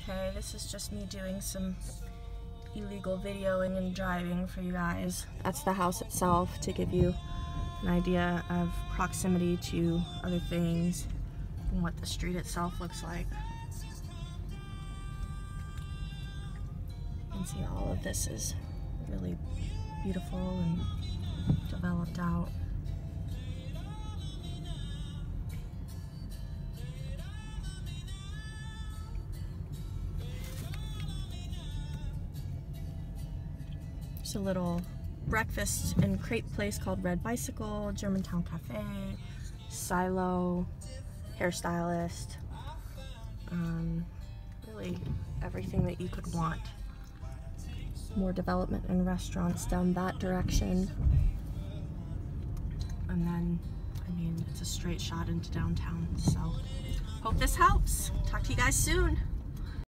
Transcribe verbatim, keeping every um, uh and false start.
okay. This is just me doing some illegal videoing and driving for you guys. That's the house itself to give you an idea of proximity to other things and what the street itself looks like. You can see all of this is really beautiful and developed out. There's a little breakfast and crepe place called Red Bicycle, Germantown Cafe, Silo, hairstylist, um, really everything that you could want. More development and restaurants down that direction. And then, I mean, it's a straight shot into downtown, so hope this helps. Talk to you guys soon.